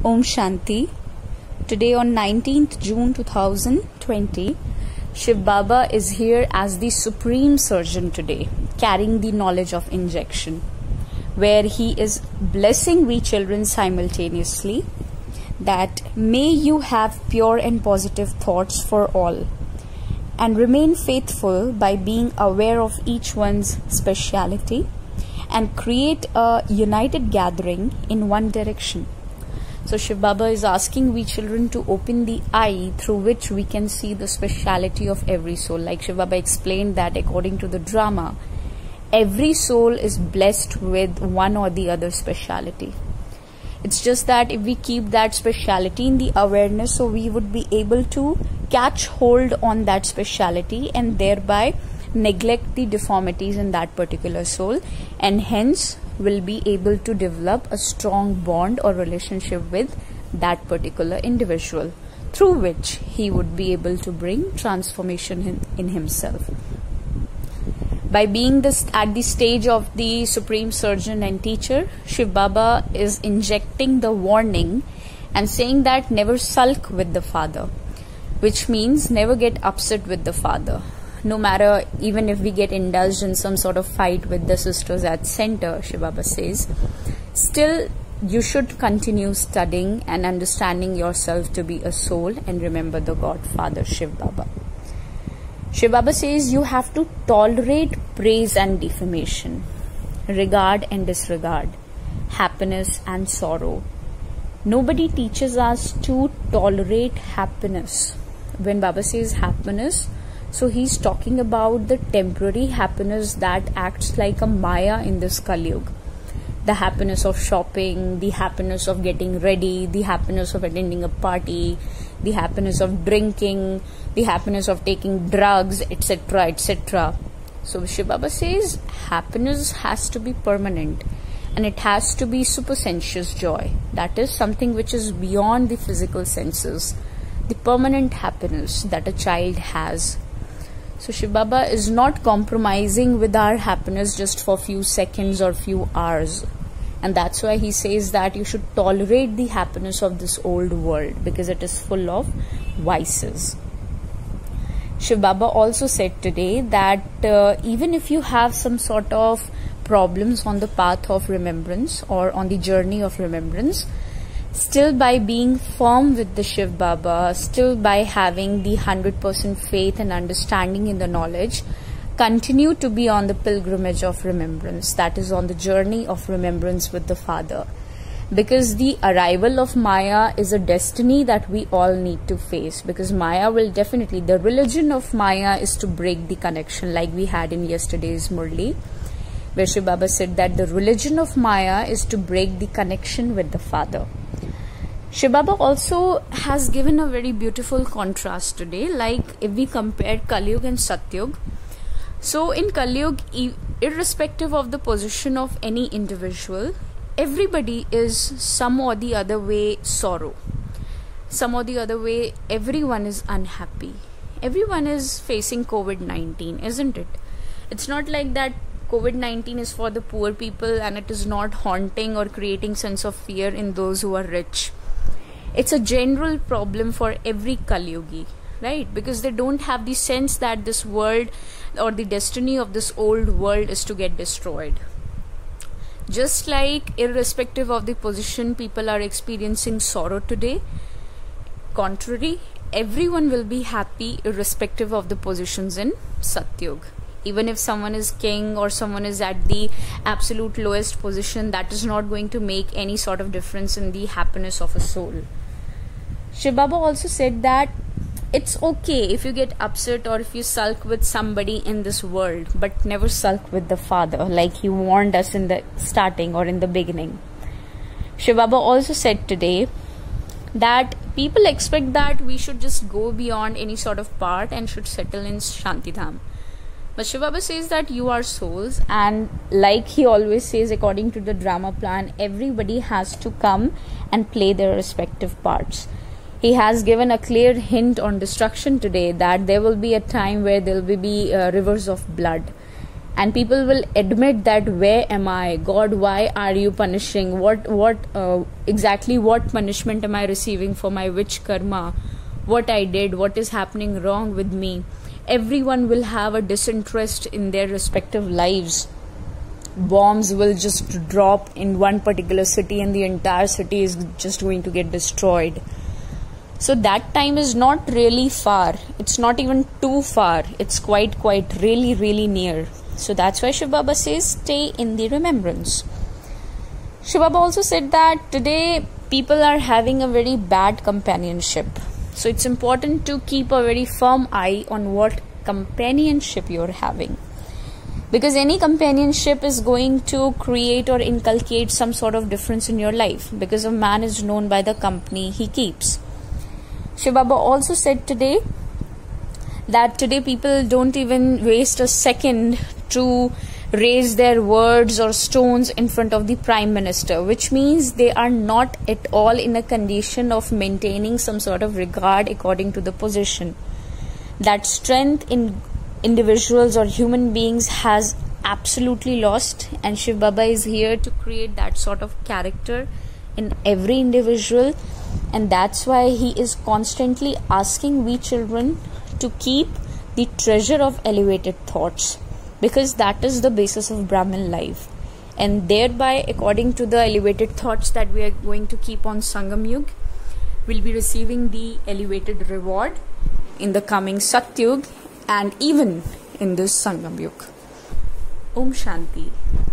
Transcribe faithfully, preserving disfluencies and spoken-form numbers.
Om Shanti. Today on nineteenth June two thousand twenty, Shiv Baba is here as the Supreme Surgeon today, carrying the knowledge of injection, where he is blessing we children simultaneously that may you have pure and positive thoughts for all and remain faithful by being aware of each one's speciality and create a united gathering in one direction. So Shiv Baba is asking we children to open the eye through which we can see the speciality of every soul. Like Shiv Baba explained that according to the drama, every soul is blessed with one or the other speciality. It's just that if we keep that speciality in the awareness, so we would be able to catch hold on that speciality and thereby neglect the deformities in that particular soul, and hence will be able to develop a strong bond or relationship with that particular individual, through which he would be able to bring transformation in, in himself. By being this at the stage of the Supreme Surgeon and Teacher, Shiv Baba is injecting the warning and saying that never sulk with the Father, which means never get upset with the Father. No matter, even if we get indulged in some sort of fight with the sisters at center, Shiv Baba says, still you should continue studying and understanding yourself to be a soul and remember the God Father Shiv Baba. Shiv Baba says you have to tolerate praise and defamation, regard and disregard, happiness and sorrow. Nobody teaches us to tolerate happiness. When Baba says happiness, so he's talking about the temporary happiness that acts like a Maya in this Kali Yuga. The happiness of shopping, the happiness of getting ready, the happiness of attending a party, the happiness of drinking, the happiness of taking drugs, et cetera, et cetera. So Shiv Baba says happiness has to be permanent and it has to be supersensuous joy. That is something which is beyond the physical senses, the permanent happiness that a child has. So Shiv Baba is not compromising with our happiness just for few seconds or few hours. And that's why he says that you should tolerate the happiness of this old world because it is full of vices. Shiv Baba also said today that uh, even if you have some sort of problems on the path of remembrance or on the journey of remembrance, still by being firm with the Shiv Baba, still by having the one hundred percent faith and understanding in the knowledge, continue to be on the pilgrimage of remembrance, that is on the journey of remembrance with the Father. Because the arrival of Maya is a destiny that we all need to face, because Maya will definitely, the religion of Maya is to break the connection, like we had in yesterday's Murli, where Shiv Baba said that the religion of Maya is to break the connection with the Father. Shiv Baba also has given a very beautiful contrast today, like if we compare Kali Yuga and Satyug. So in Kali Yuga, irrespective of the position of any individual, everybody is some or the other way sorrow. Some or the other way, everyone is unhappy. Everyone is facing COVID nineteen, isn't it? It's not like that COVID nineteen is for the poor people and it is not haunting or creating sense of fear in those who are rich. It's a general problem for every Kali Yugi, right? Because they don't have the sense that this world or the destiny of this old world is to get destroyed. Just like irrespective of the position, people are experiencing sorrow today. Contrary, everyone will be happy irrespective of the positions in Satyug. Even if someone is king or someone is at the absolute lowest position, that is not going to make any sort of difference in the happiness of a soul. Shiv Baba also said that it's okay if you get upset or if you sulk with somebody in this world, but never sulk with the Father, like he warned us in the starting or in the beginning. Shiv Baba also said today that people expect that we should just go beyond any sort of part and should settle in Shantidham. But Shiv Baba says that you are souls, and like he always says, according to the drama plan, everybody has to come and play their respective parts. He has given a clear hint on destruction today that there will be a time where there will be uh, rivers of blood. and people will admit that, where am I, God, why are you punishing, what what uh, exactly what punishment am I receiving for my which karma, what I did, what is happening wrong with me. Everyone will have a disinterest in their respective lives. Bombs will just drop in one particular city and the entire city is just going to get destroyed. So that time is not really far. It's not even too far. It's quite, quite really, really near. So that's why Shiv Baba says, stay in the remembrance. Shiv Baba also said that today people are having a very bad companionship. So it's important to keep a very firm eye on what companionship you're having. Because any companionship is going to create or inculcate some sort of difference in your life. Because a man is known by the company he keeps. Shiv Baba also said today that today people don't even waste a second to raise their words or stones in front of the Prime Minister, which means they are not at all in a condition of maintaining some sort of regard according to the position. That strength in individuals or human beings has absolutely lost, and Shiv Baba is here to create that sort of character in every individual. And that's why he is constantly asking we children to keep the treasure of elevated thoughts, because that is the basis of Brahmin life. And thereby, according to the elevated thoughts that we are going to keep on Sangam Yug, we'll be receiving the elevated reward in the coming Satyug and even in this Sangam Yug. Om Shanti.